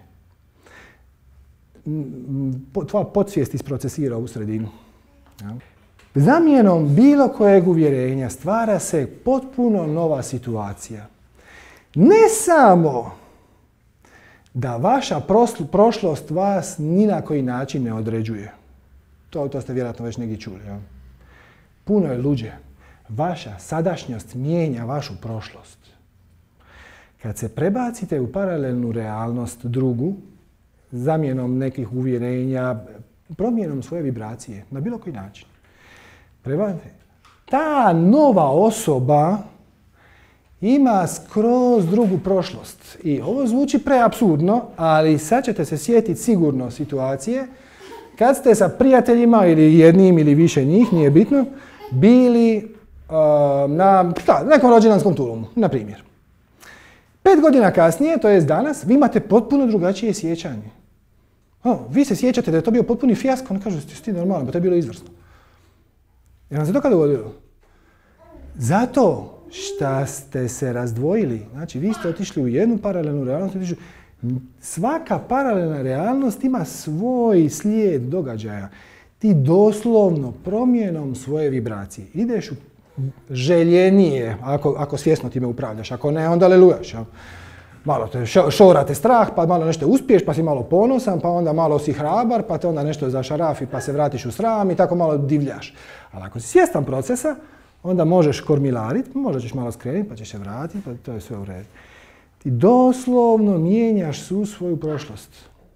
Tvoja podsvijest isprocesira u sredinu. Zamjenom bilo kojeg uvjerenja stvara se potpuno nova situacija. Ne samo da vaša prošlost vas ni na koji način ne određuje. To, to ste vjerojatno već negdje čuli. Ja? Puno je luđe. Vaša sadašnjost mijenja vašu prošlost. Kad se prebacite u paralelnu realnost drugu, zamjenom nekih uvjerenja, promjenom svoje vibracije, na bilo koji način. Prebacite. Ta nova osoba ima skroz drugu prošlost. I ovo zvuči preapsurdno, ali sad ćete se sjetiti sigurno situacije kad ste sa prijateljima ili jednim ili više njih, nije bitno, bili uh, na šta, nekom rođendanskom tulumu, na primjer. Pet godina kasnije, to jest danas, vi imate potpuno drugačije sjećanje. O, vi se sjećate da je to bio potpuni fijasko, ne kažu, ste ti normalno, pa to je bilo izvrsno. Jer vam se to kada dogodilo? Zato šta ste se razdvojili, znači vi ste otišli u jednu paralelnu realnost, otišli... svaka paralelna realnost ima svoj slijed događaja. Ti doslovno promjenom svoje vibracije ideš u željenije, ako, ako svjesno time upravljaš, ako ne, onda alelujaš. Malo te šorate strah, pa malo nešto uspiješ, pa si malo ponosan, pa onda malo si hrabar, pa te onda nešto zašarafi, pa se vratiš u sram i tako malo divljaš. Ali ako si svjestan procesa, onda možeš kormilariti, možda ćeš malo skrenuti, pa ćeš se vratiti, pa to je sve u redu. Ti doslovno mijenjaš svu svoju prošlost.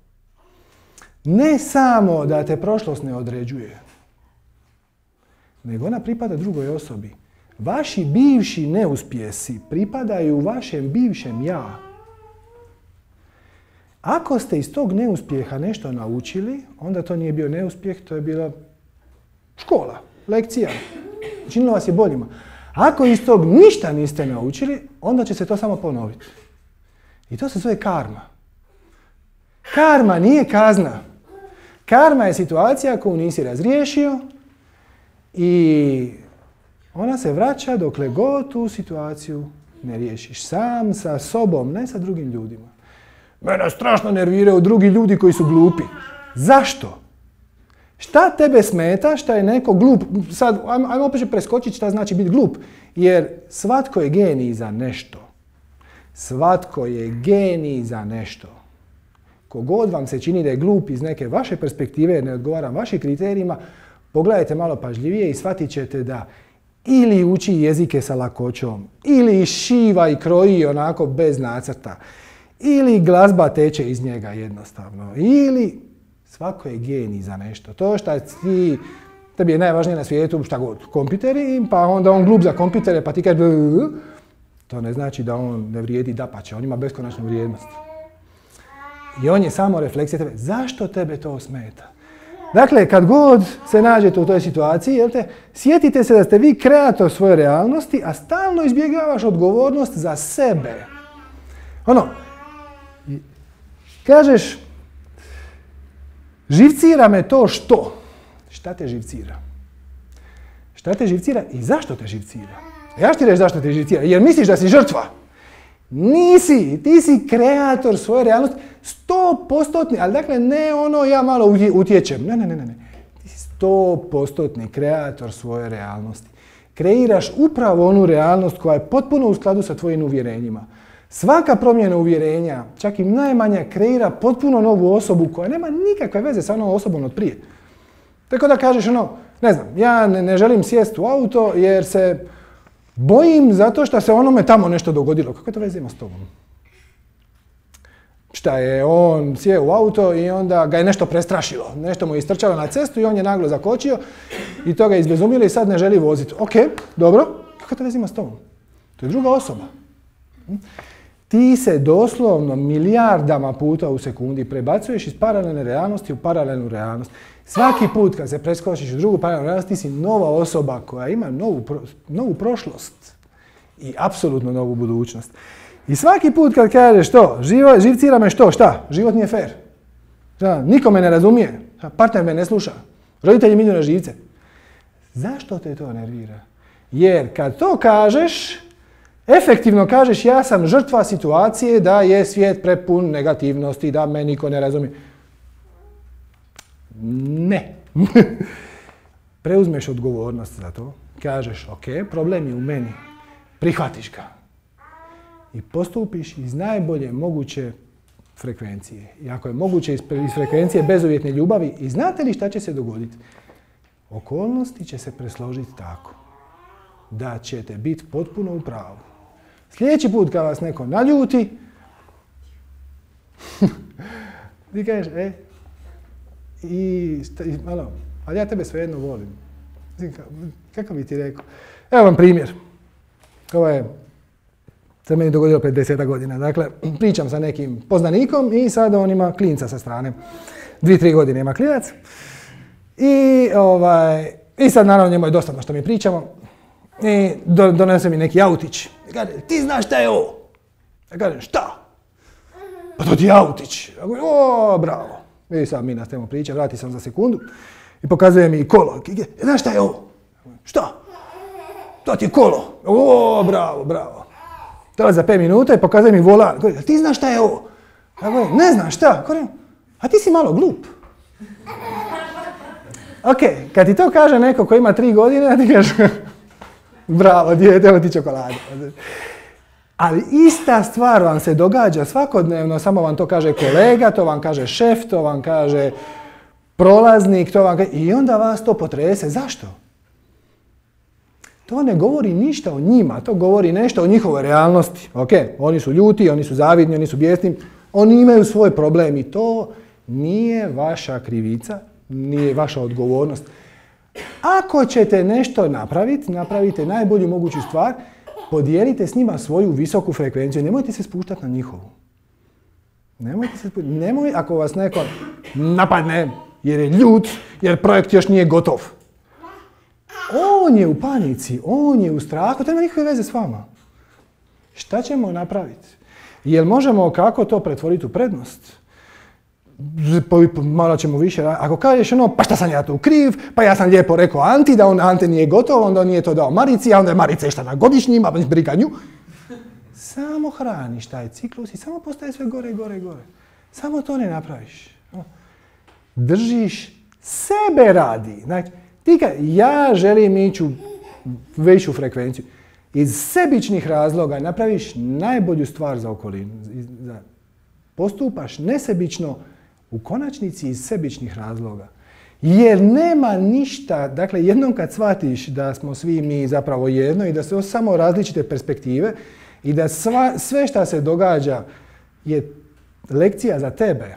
Ne samo da te prošlost ne određuje, nego ona pripada drugoj osobi. Vaši bivši neuspjesi pripadaju vašem bivšem ja. Ako ste iz tog neuspjeha nešto naučili, onda to nije bio neuspjeh, to je bila škola, lekcija. Činilo vas je boljima. Ako iz tog ništa niste naučili, onda će se to samo ponoviti. I to se zove karma. Karma nije kazna. Karma je situacija koju nisi razriješio i ona se vraća dokle god tu situaciju ne riješiš. Sam sa sobom, ne sa drugim ljudima. Mene strašno nerviraju drugi ljudi koji su glupi. Zašto? Šta tebe smeta, šta je neko glup? Sad, ajmo, ajmo opet preskočiti šta znači biti glup. Jer svatko je genij za nešto. Svatko je genij za nešto. Kogod vam se čini da je glup iz neke vaše perspektive, jer ne odgovara vašim kriterijima, pogledajte malo pažljivije i shvatit ćete da ili uči jezike sa lakoćom, ili šiva i kroji onako bez nacrta, ili glazba teče iz njega jednostavno, ili svako je genij za nešto. To što ti, tebi je najvažnije na svijetu šta god, kompjuteri, pa onda on glup za kompjutere, pa ti kaže to ne znači da on ne vrijedi, dapače, on ima beskonačnu vrijednost. I on je samo refleksija tebe. Zašto tebe to smeta? Dakle, kad god se nađete u toj situaciji, jel te, sjetite se da ste vi kreator svoje realnosti, a stalno izbjegavaš odgovornost za sebe. Ono, kažeš, živcira me to što? Šta te živcira? Šta te živcira i zašto te živcira? Ja ću ti reći zašto te živcira, jer misliš da si žrtva. Nisi, ti si kreator svoje realnosti, sto postotni, ali dakle ne ono ja malo utječem, ne, ne, ne, ne, ti si sto postotni kreator svoje realnosti. Kreiraš upravo onu realnost koja je potpuno u skladu sa tvojim uvjerenjima. Svaka promjena uvjerenja, čak i najmanja, kreira potpuno novu osobu koja nema nikakve veze sa onom osobom od prije. Tako da kažeš ono, ne znam, ja ne, ne želim sjesti u auto jer se bojim zato što se onome tamo nešto dogodilo. Kako to veze ima s tobom? Šta je, on sjeo u auto i onda ga je nešto prestrašilo. Nešto mu je istrčalo na cestu i on je naglo zakočio i to ga je izbezumilo i sad ne želi voziti. Ok, dobro. Kako to veze ima s tobom? To je druga osoba. Ti se doslovno milijardama puta u sekundi prebacuješ iz paralelne realnosti u paralelnu realnost. Svaki put kad se preskočiš u drugu paralelnu realnost, ti si nova osoba koja ima novu, pro, novu prošlost i apsolutno novu budućnost. I svaki put kad kažeš što, živo, živcira me što, šta? Život nije fair. Šta? Niko me ne razumije, partner me ne sluša, roditelji mi idu na živce. Zašto te to nervira? Jer kad to kažeš, efektivno kažeš ja sam žrtva situacije da je svijet prepun negativnosti, da me niko ne razumije. Ne. Preuzmeš odgovornost za to, kažeš ok, problem je u meni, prihvatiš ga i postupiš iz najbolje moguće frekvencije. I ako je moguće iz frekvencije bezuvjetne ljubavi, i znate li šta će se dogoditi? Okolnosti će se presložiti tako da ćete biti potpuno u pravu. Sljedeći put kad vas neko naljuti, ti kažeš, e, i, malo, ali ja tebe svejedno volim. Kako bi ti rekao? Evo vam primjer. Ovo je se meni dogodilo pred deseta godina. Dakle, pričam sa nekim poznanikom i sad on ima klinca sa strane. Dvije, tri godine ima klinac. I, ovaj, i sad naravno njemu je dosadno što mi pričamo. I do, donese mi neki autić. I kaže, ti znaš šta je ovo? Ja kažem, šta? Pa to ti je autić. Ja govorim, o, bravo. I sad mi nastavimo pričati, vrati sam za sekundu. I pokazuje mi kolo. Znaš šta je ovo? Šta? To ti je kolo. O, bravo, bravo. Dolazi za pet minuta i pokazuje mi volan. Govorim, ti znaš šta je ovo? Ja govorim, ne znam šta. Govorim, a ti si malo glup. Ok, kad ti to kaže neko ko ima tri godine, ti kaže, bravo, dijete, evo ti čokolada. Ali ista stvar vam se događa svakodnevno, samo vam to kaže kolega, to vam kaže šef, to vam kaže prolaznik, to vam kaže... I onda vas to potrese. Zašto? To ne govori ništa o njima, to govori nešto o njihovoj realnosti. Ok, oni su ljuti, oni su zavidni, oni su bijesni, oni imaju svoj problem i to nije vaša krivica, nije vaša odgovornost. Ako ćete nešto napraviti, napravite najbolju moguću stvar, podijelite s njima svoju visoku frekvenciju. Nemojte se spuštati na njihovu. Nemojte se spuštati. Nemoj ako vas neko napadne jer je ljut, jer projekt još nije gotov. On je u panici, on je u strahu, to nema nikakve veze s vama. Šta ćemo napraviti? Jel možemo kako to pretvoriti u prednost? Malo ćemo više, ako kažeš ono, pa šta sam ja tu kriv, pa ja sam lijepo rekao Anti, da on Ante nije gotov, onda on nije to dao Marici, a onda je Marica išla na godišnjima, pa briga nju. Samo hraniš taj ciklus i samo postaje sve gore, gore, gore. Samo to ne napraviš. Držiš sebe radi. Znači, ti kad ja želim ići u veću frekvenciju, iz sebičnih razloga napraviš najbolju stvar za okolinu. Postupaš nesebično, u konačnici iz sebičnih razloga. Jer nema ništa, dakle jednom kad shvatiš da smo svi mi zapravo jedno i da su samo različite perspektive i da sva, sve što se događa je lekcija za tebe,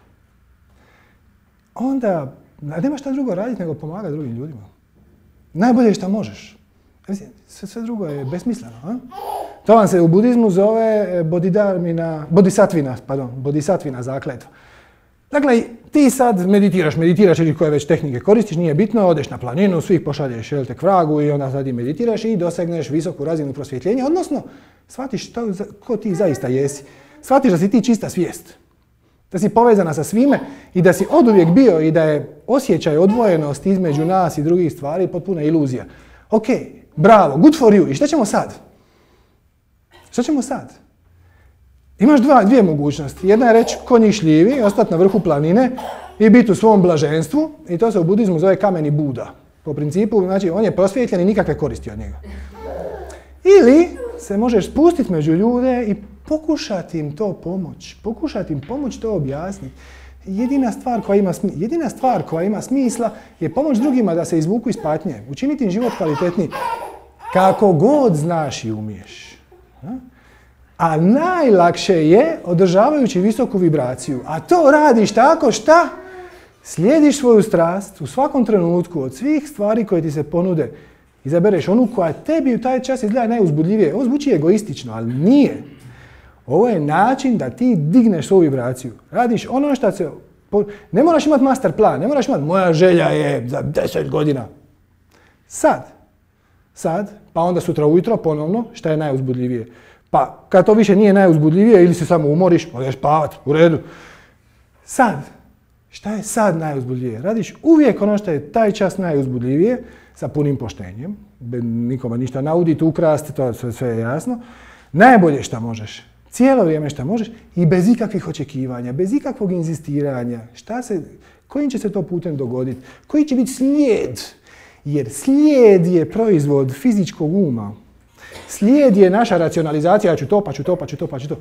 onda nema šta drugo raditi nego pomagati drugim ljudima. Najbolje što možeš. Sve, sve drugo je besmisleno. A? To vam se u budizmu zove bodhidharmina, bodhisattvina, pardon, bodhisattvina zakletva. Dakle, ti sad meditiraš, meditiraš ili koje već tehnike koristiš, nije bitno, odeš na planinu, svih pošalješ jel te k vragu i onda sad i meditiraš i dosegneš visoku razinu prosvjetljenja, odnosno shvatiš to, ko ti zaista jesi. Shvatiš da si ti čista svijest. Da si povezana sa svime i da si oduvijek bio i da je osjećaj odvojenost između nas i drugih stvari potpuna iluzija. Ok, bravo, good for you. I šta ćemo sad? Šta ćemo sad? Imaš dva, dvije mogućnosti. Jedna je reći ko njih šljivi, ostati na vrhu planine i biti u svom blaženstvu. I to se u budizmu zove kameni Buda. Po principu, znači, on je prosvjetljen i nikakve koristi od njega. Ili se možeš spustiti među ljude i pokušati im to pomoći. Pokušati im pomoći to objasniti. Jedina stvar koja ima smisla, jedina stvar koja ima smisla je pomoć drugima da se izvuku iz patnje. Učiniti im život kvalitetniji. Kako god znaš i umiješ. A najlakše je održavajući visoku vibraciju. A to radiš tako šta? Slijediš svoju strast u svakom trenutku od svih stvari koje ti se ponude. Izabereš onu koja tebi u taj čas izgleda najuzbudljivije. Ovo zvuči egoistično, ali nije. Ovo je način da ti digneš svoju vibraciju. Radiš ono što se... Ne moraš imati master plan, ne moraš imati moja želja je za deset godina. Sad. Sad, pa onda sutra ujutro ponovno, šta je najuzbudljivije. Pa kad to više nije najuzbudljivije ili se samo umoriš, odeš spavat, u redu. Sad. Šta je sad najuzbudljivije? Radiš uvijek ono što je taj čas najuzbudljivije, sa punim poštenjem. Nikoma ništa nauditi, ukrasti, to sve, sve je jasno. Najbolje što možeš. Cijelo vrijeme što možeš i bez ikakvih očekivanja, bez ikakvog inzistiranja. Šta se, kojim će se to putem dogoditi? Koji će biti slijed? Jer slijed je proizvod fizičkog uma. Slijed je naša racionalizacija, ja ću to, pa ću to, pa ću to, pa ću to.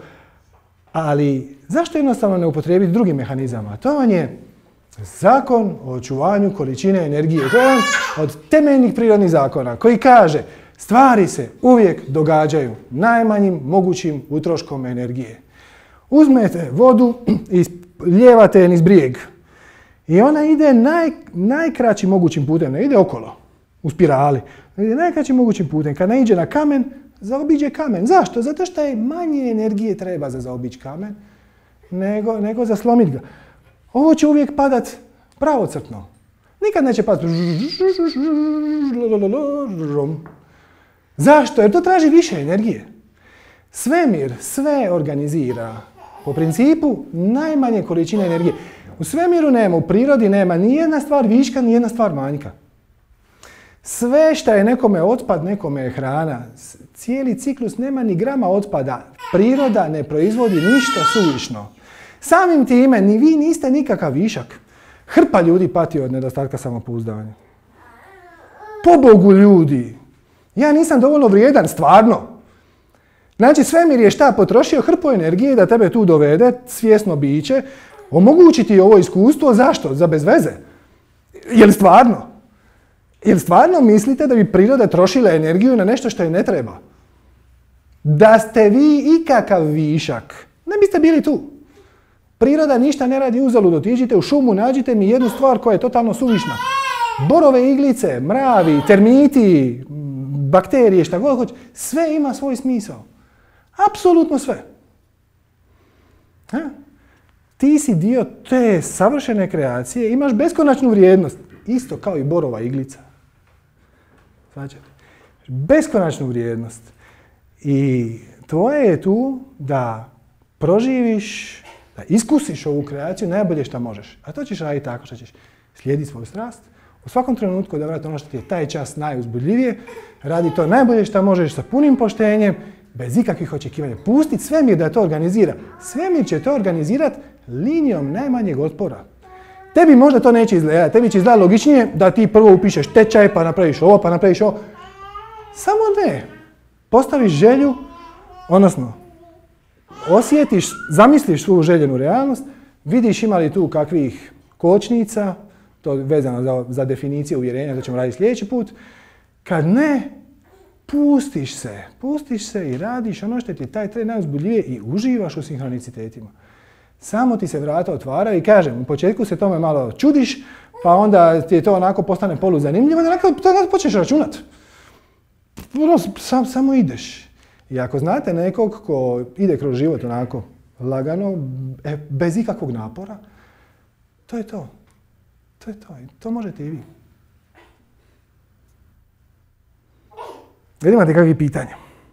Ali zašto jednostavno ne upotrijebiti drugim mehanizama? To vam je zakon o očuvanju količine energije. To je jedan od temeljnih prirodnih zakona koji kaže stvari se uvijek događaju najmanjim mogućim utroškom energije. Uzmete vodu i lijevate je niz brijeg. I ona ide naj, najkraćim mogućim putem, ne ide okolo, u spirali. Ide najkraćim mogućim putem. Kad naiđe na kamen, zaobiđe kamen. Zašto? Zato što je manje energije treba za zaobići kamen nego, nego za slomiti ga. Ovo će uvijek padat pravocrtno. Nikad neće padati. Zašto? Jer to traži više energije. Svemir sve organizira po principu najmanje količine energije. U svemiru nema, u prirodi nema ni jedna stvar viška, ni jedna stvar manjka. Sve što je nekome otpad, nekome je hrana. Cijeli ciklus nema ni grama otpada. Priroda ne proizvodi ništa suvišno. Samim time, ni vi niste nikakav višak. Hrpa ljudi pati od nedostatka samopouzdanja. Pobogu ljudi, ja nisam dovoljno vrijedan, stvarno. Znači, svemir je šta potrošio hrpu energije da tebe tu dovede, svjesno biće, omogući ti ovo iskustvo, zašto? Za bez veze. Jel stvarno? Jel stvarno mislite da bi priroda trošila energiju na nešto što je ne treba? Da ste vi ikakav višak, ne biste bili tu. Priroda ništa ne radi uzalud, otiđite u šumu, nađite mi jednu stvar koja je totalno suvišna. Borove iglice, mravi, termiti, bakterije, šta god hoće, sve ima svoj smisao. Apsolutno sve. Ha? Ti si dio te savršene kreacije, imaš beskonačnu vrijednost. Isto kao i borova iglica. Svađate? Beskonačnu vrijednost. I tvoje je tu da proživiš, da iskusiš ovu kreaciju najbolje što možeš. A to ćeš raditi tako što ćeš slijediti svoju strast. U svakom trenutku odabrati ono što ti je taj čas najuzbudljivije. Radi to najbolje što možeš sa punim poštenjem, bez ikakvih očekivanja. Pustiti svemir da to organizira. Svemir će to organizirati linijom najmanjeg otpora. Tebi možda to neće izgledati. Tebi će izgledati logičnije da ti prvo upišeš tečaj, pa napraviš ovo, pa napraviš ovo. Samo ne. Postaviš želju, odnosno osjetiš, zamisliš svu željenu realnost, vidiš ima li tu kakvih kočnica, to je vezano za, za definiciju uvjerenja, to ćemo raditi sljedeći put. Kad ne, pustiš se, pustiš se i radiš ono što ti je taj tren najuzbudljivije i uživaš u sinhronicitetima. Samo ti se vrata otvaraju i kažem, u početku se tome malo čudiš, pa onda ti je to onako postane poluzanimljivo, da onako počneš računat. Sam, samo ideš. I ako znate nekog ko ide kroz život onako lagano, e, bez ikakvog napora, to je to. To je to. To možete i vi. Jel imate kakvih pitanja?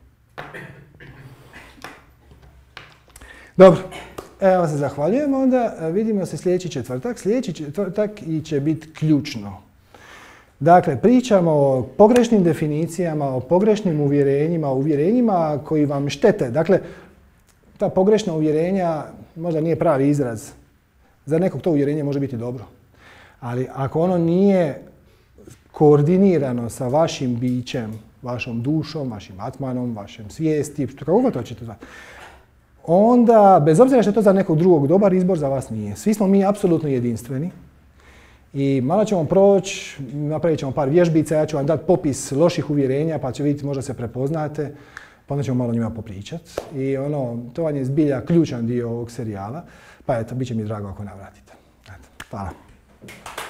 Dobro. Evo se zahvaljujemo onda. Vidimo se sljedeći četvrtak. Sljedeći četvrtak i će biti ključno. Dakle, pričamo o pogrešnim definicijama, o pogrešnim uvjerenjima, o uvjerenjima koji vam štete. Dakle, ta pogrešna uvjerenja možda nije pravi izraz. Za nekog to uvjerenje može biti dobro. Ali ako ono nije koordinirano sa vašim bićem, vašom dušom, vašim atmanom, vašim svijesti, kako god to ćete zvati, onda, bez obzira što je to za nekog drugog dobar izbor, za vas nije. Svi smo mi apsolutno jedinstveni. I malo ćemo proći, napravit ćemo par vježbica, ja ću vam dati popis loših uvjerenja, pa će vidjeti, možda se prepoznate, pa onda ćemo malo njima popričati. I ono, to vam je zbilja ključan dio ovog serijala, pa eto, bit će mi drago ako navratite. Eto, hvala.